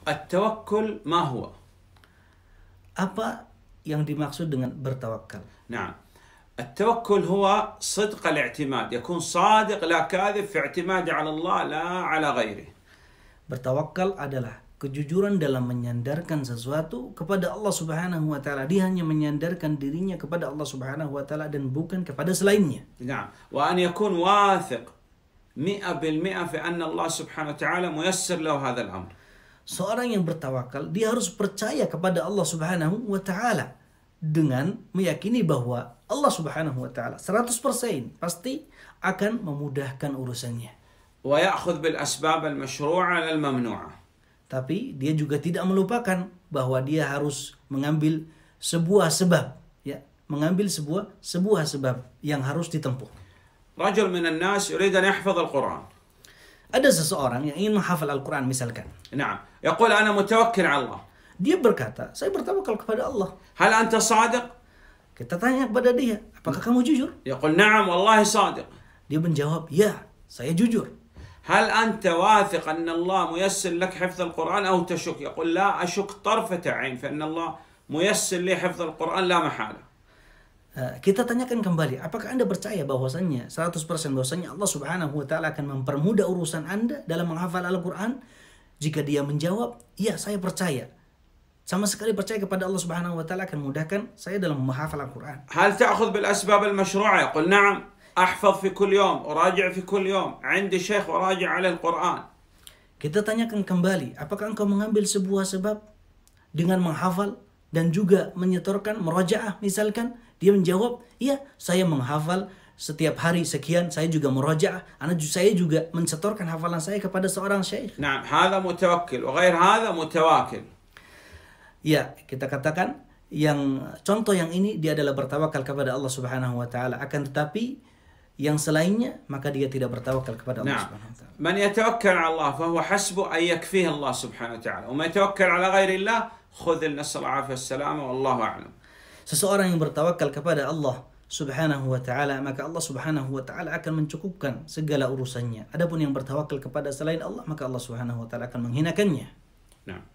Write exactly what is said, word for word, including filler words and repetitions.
التوكل ما هو؟ Apa yang dimaksud dengan bertawakal? نعم، التوكل هو صدق الاعتماد، يكون صادق لا كاذب في اعتماده على الله لا على غيره. Bertawakal adalah kejujuran dalam menyandarkan sesuatu kepada Allah Subhanahu wa taala. Dia hanya menyandarkan dirinya kepada Allah Subhanahu wa taala dan bukan kepada selainnya. نعم، وأن يكون واثق مئة بالمئة في أن الله سبحانه وتعالى ميسر له هذا الأمر. Seorang yang bertawakal, dia harus percaya kepada Allah Subhanahu wa taala dengan meyakini bahwa Allah Subhanahu wa taala seratus persen pasti akan memudahkan urusannya. ويأخذ بالأسباب المشروعة على الممنوعة. Tapi dia juga tidak melupakan bahwa dia harus mengambil sebuah sebab, ya, mengambil sebuah sebuah sebab yang harus ditempuh. رجل من الناس يريد أن يحفظ القرآن. Ada seseorang yang ingin menghafal Al-Quran misalkan. نعم، يقول أنا متوكل على الله. Dia berkata, saya bertawakal kepada Allah. هل أنت صادق؟ Kita tanya kepada dia, apakah kamu jujur? يقول نعم والله صادق. Dia menjawab, ya, saya jujur. هل أنت واثق أن الله ميسر لك حفظ القرآن أو تشك؟ يقول لا أشك طرفة عين فإن الله ميسر لي حفظ القرآن لا محالة. Kita tanyakan kembali, apakah Anda percaya bahwasannya seratus persen bahwasannya Allah Subhanahu wa taala akan mempermudah urusan Anda dalam menghafal Al-Qur'an? Jika dia menjawab, "Ya, saya percaya." Sama sekali percaya kepada Allah Subhanahu wa taala akan memudahkan saya dalam menghafal Al-Qur'an. هل تأخذ بالأسباب المشروعة؟ يقول نعم، أحفظ في كل يوم، أراجع في كل يوم، عندي شيخ وراجع على القرآن. Kita tanyakan kembali, apakah engkau mengambil sebuah sebab dengan menghafal dan juga menyetorkan murajaah misalkan? Dia menjawab, iya, saya menghafal setiap hari sekian, saya juga murajaah, anak saya juga mensetorkan hafalan saya kepada seorang syekh. نعم، هذا متوكل وغير هذا متواكل. Ya, kita katakan yang contoh yang ini dia adalah bertawakal kepada Allah Subhanahu wa taala, akan tetapi yang selainnya maka dia tidak bertawakal kepada Allah نعم. Subhanahu wa taala. من يتوكل على الله فهو حسبه أن يكفيه الله سبحانه وتعالى، ومن يتوكل على غير الله خذ النصر العافية والسلامة والله أعلم. Seseorang yang bertawakal kepada Allah Subhanahu wa taala, maka Allah Subhanahu wa taala akan mencukupkan segala urusannya. Adapun yang bertawakal kepada selain Allah, maka Allah Subhanahu wa taala akan menghinakannya. نعم.